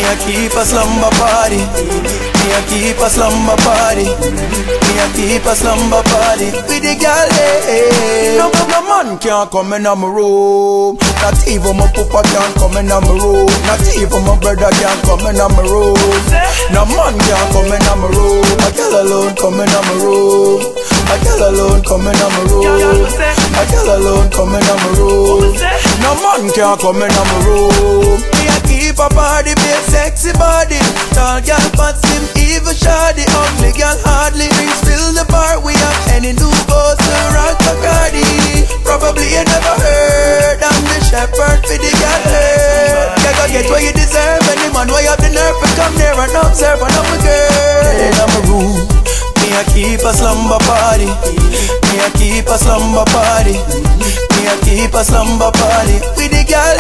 a keep a slumber party. Me a keep a slumber party. Me a keep a slumber party with the girl. No man can't come in my room. Not even my papa can't come in my room. Not even my brother can't come in my room. No man can't come in my room. A girl alone come in my room. A girl alone come in my room. A girl alone come in my room. No man can't come in my room. Me a keep a party, be a sexy body. Tall girl fat slim, even shoddy. Ugly girl hardly rings, fill the bar. We have any new boss to rock Bacardi. Probably you never heard. I'm the shepherd for the girl hurt. You gotta get what you deserve. Any man why you have the nerve to come there and observe. And I'm a girl in my room. Me a keep a slumber party. Me a keep a slumber party. Me a keep a slumber party with the girl.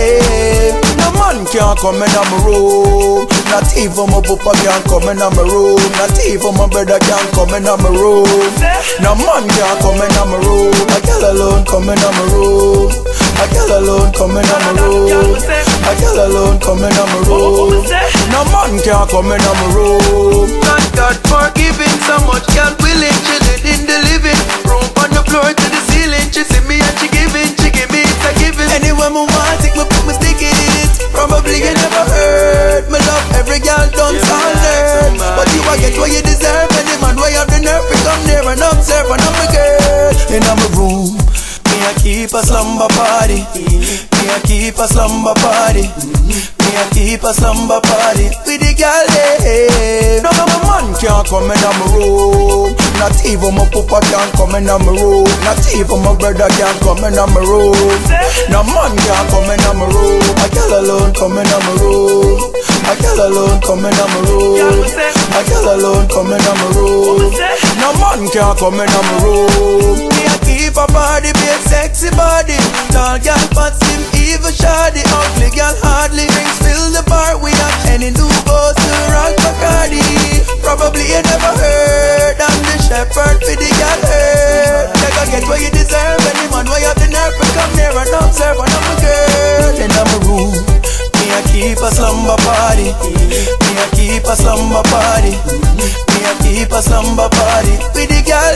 No man can't come in my room. Not even my papa can't come in my room. Not even my brother can't come in my room. No man can't come in my room. A girl alone come in my room. A girl alone come in my room. A girl alone come in my room. No man can't come in my room. Thank God for giving so much girl willing. She did in the living room on the floor to the ceiling. She see me and she giving, she give me, it's a giving. Anywhere me want, take me put me stick in it. Probably you never heard me love every girl done standard. But you a get what you deserve. Any man why you have the nerve to come near and observe. And I'm a girl in my room. Me a keep a slumber party. Me a keep a slumber party. Me a keep a slumber party with the girl. No man can't come in my room. Not even my papa can't come in my room. Not even my brother can't come in my room. No man can't come in my room. A girl alone come in my room. A girl alone come in my room. A girl alone come in my room. No man can't come in my room. Me a keep a body, be a sexy body. Tall girl fat slim, even shoddy. Ugly girl hardly rings, fill the bar. We have any new boss to rock Bacardi. Probably you never heard. I'm the shepherd for the girl hurt. You gotta get what you deserve. Any man why you have the nerve to come near and observe. And I'm a girl in my room. Me a keep a slumber party. Me a keep a slumber party. Me a keep a slumber party with the girl.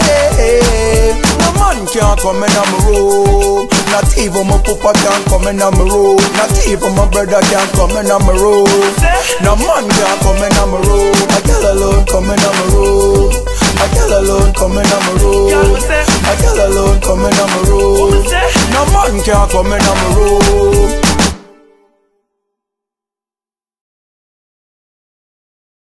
No man can't come in my room. Not even my papa can't come in my room. Not even my brother can't come in my room. No man can't come in my room. A girl alone come in my room. A girl alone come in my room. A girl alone come in my room. No man can't come in my room.